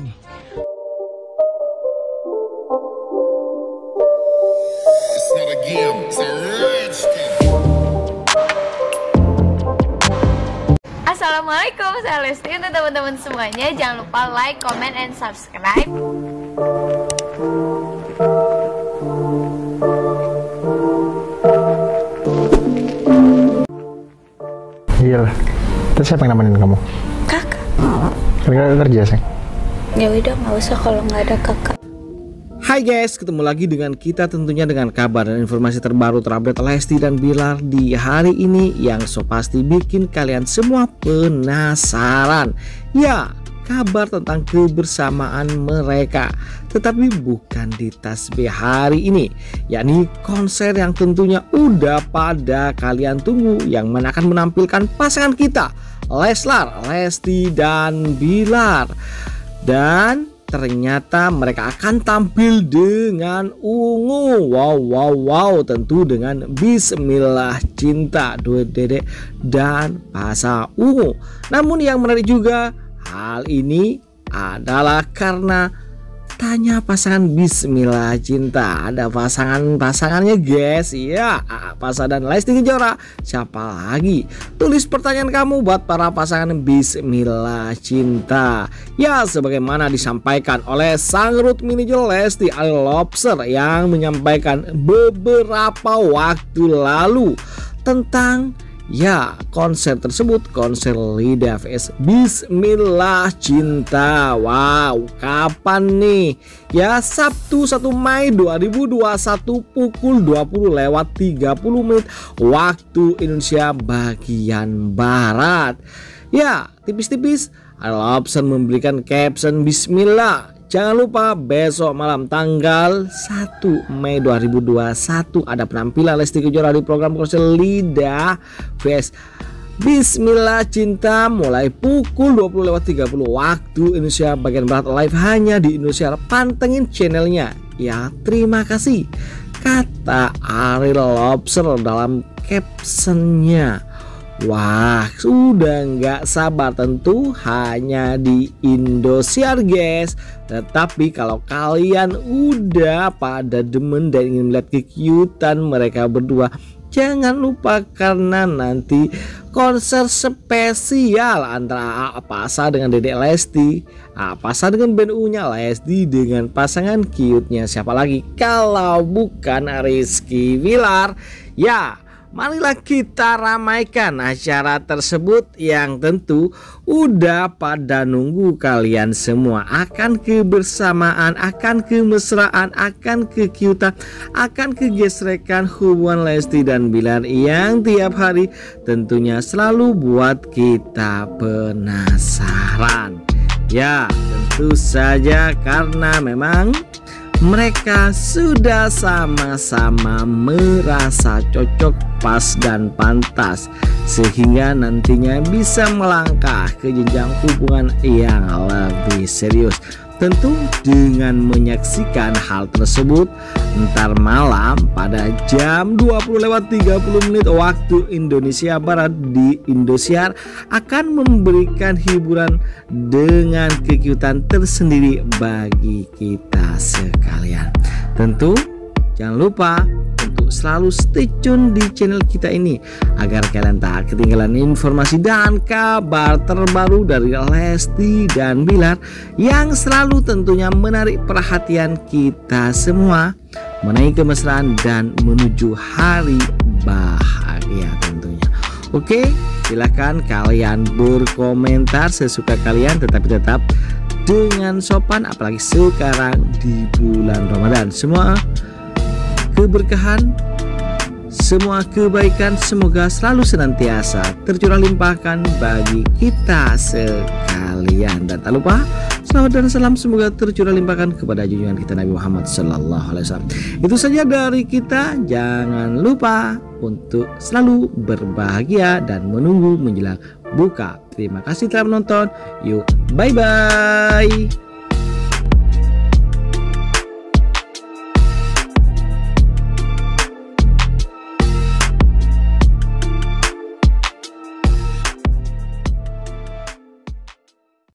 ini? It's not a game, it's a rich thing. Assalamualaikum, saya Lesti. Untuk teman-teman semuanya, jangan lupa like, comment, and subscribe. Iya lah. Terus siapa yang nemenin kamu? Kakak. Kira-kira kerja sih? Ya udah, nggak usah kalau nggak ada kakak. Hai guys, ketemu lagi dengan kita tentunya dengan kabar dan informasi terbaru terupdate Lesti dan Bilar di hari ini yang so pasti bikin kalian semua penasaran. Ya, kabar tentang kebersamaan mereka, tetapi bukan di tasbih hari ini, yakni konser yang tentunya udah pada kalian tunggu, yang mana akan menampilkan pasangan kita Leslar, Lesti dan Bilar. Dan ternyata mereka akan tampil dengan ungu. Wow, tentu dengan Bismillah Cinta, duet Dedek dan Pasha Ungu. Namun yang menarik juga hal ini adalah karena tanya pasangan Bismillah Cinta, ada pasangannya guys. Ya, Pasha dan Lesti Kejora. Siapa lagi? Tulis pertanyaan kamu buat para pasangan Bismillah Cinta. Ya, sebagaimana disampaikan oleh sang root manager Lesti Ali Lobster yang menyampaikan beberapa waktu lalu tentang konser tersebut, konser Lida vs Bismillah Cinta. Wow, kapan nih? Ya, Sabtu 1 Mei 2021 pukul 20:30 waktu Indonesia bagian Barat. Ya, tipis-tipis Lobster memberikan caption Bismillah. Jangan lupa besok malam tanggal 1 Mei 2021 ada penampilan Lesti Kejora di program konser Lida vs Bismillah Cinta mulai pukul 20:30 waktu Indonesia bagian Barat live hanya di Indonesia. Pantengin channelnya. Ya, terima kasih, kata Ariel Lobster dalam captionnya. Wah, sudah nggak sabar tentu hanya di Indosiar guys. Tetapi kalau kalian udah pada demen dan ingin melihat kekiutan mereka berdua, jangan lupa karena nanti konser spesial antara Pasha dengan Dedek Lesti, Pasha dengan band U-nya Lesti dengan pasangan cute-nya siapa lagi kalau bukan Rizky Bilar. Ya, marilah kita ramaikan acara tersebut yang tentu udah pada nunggu kalian semua. Akan kebersamaan, akan kemesraan, akan kekiutan, akan kegesrekan hubungan Lesti dan Bilar yang tiap hari tentunya selalu buat kita penasaran. Ya, tentu saja karena memang mereka sudah sama-sama merasa cocok, pas dan pantas, sehingga nantinya bisa melangkah ke jenjang hubungan yang lebih serius. Tentu dengan menyaksikan hal tersebut ntar malam pada jam 20:30 waktu Indonesia Barat di Indosiar akan memberikan hiburan dengan kekiutan tersendiri bagi kita sekalian. Tentu jangan lupa untuk selalu stay tune di channel kita ini agar kalian tak ketinggalan informasi dan kabar terbaru dari Lesti dan Bilar yang selalu tentunya menarik perhatian kita semua menaiki kemesraan dan menuju hari bahagia tentunya. Oke, silahkan kalian berkomentar sesuka kalian, tetapi tetap dengan sopan, apalagi sekarang di bulan Ramadan. Semua keberkahan, semua kebaikan semoga selalu senantiasa tercurah limpahkan bagi kita sekalian. Dan tak lupa salawat dan salam semoga tercurah limpahkan kepada junjungan kita Nabi Muhammad SAW. Itu saja dari kita. Jangan lupa untuk selalu berbahagia dan menunggu menjelang buka. Terima kasih telah menonton. Yuk, bye bye.